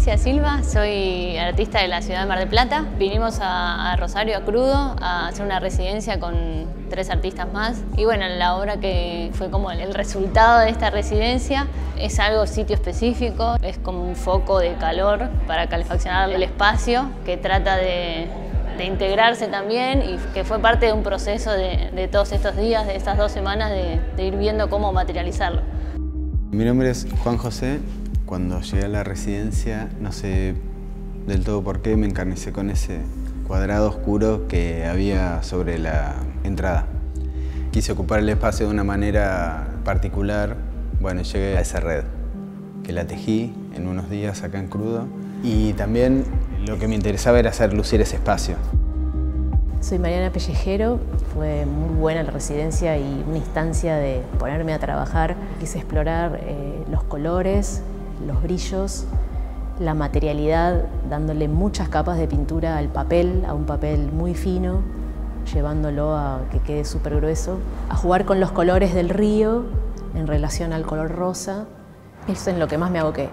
Florencia Silva, soy artista de la ciudad de Mar del Plata. Vinimos a Rosario, a Crudo, a hacer una residencia con 3 artistas más. Y bueno, la obra que fue como el resultado de esta residencia es algo sitio específico, es como un foco de calor para calefaccionar el espacio que trata de integrarse también y que fue parte de un proceso de todos estos días, de estas 2 semanas, de ir viendo cómo materializarlo. Mi nombre es Juan José. Cuando llegué a la residencia, no sé del todo por qué, me encarnicé con ese cuadrado oscuro que había sobre la entrada. Quise ocupar el espacio de una manera particular. Bueno, llegué a esa red, que la tejí en unos días acá en Crudo. Y también lo que me interesaba era hacer lucir ese espacio. Soy Mariana Pellejero, fue muy buena la residencia y una instancia de ponerme a trabajar. Quise explorar los colores, los brillos, la materialidad, dándole muchas capas de pintura al papel, a un papel muy fino, llevándolo a que quede súper grueso, a jugar con los colores del río en relación al color rosa. Eso es lo que más me aboqué.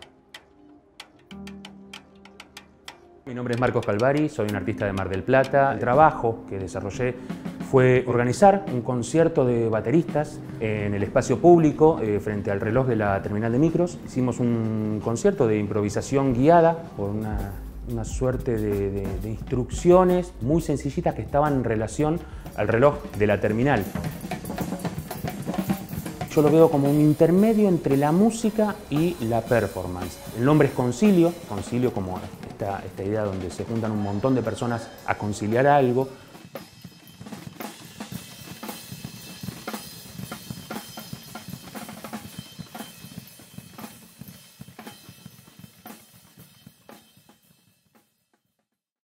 Mi nombre es Marcos Calvari, soy un artista de Mar del Plata. El trabajo que desarrollé fue organizar un concierto de bateristas en el espacio público frente al reloj de la terminal de micros. Hicimos un concierto de improvisación guiada por una suerte de instrucciones muy sencillitas que estaban en relación al reloj de la terminal. Yo lo veo como un intermedio entre la música y la performance. El nombre es Concilio, concilio como esta idea donde se juntan un montón de personas a conciliar algo.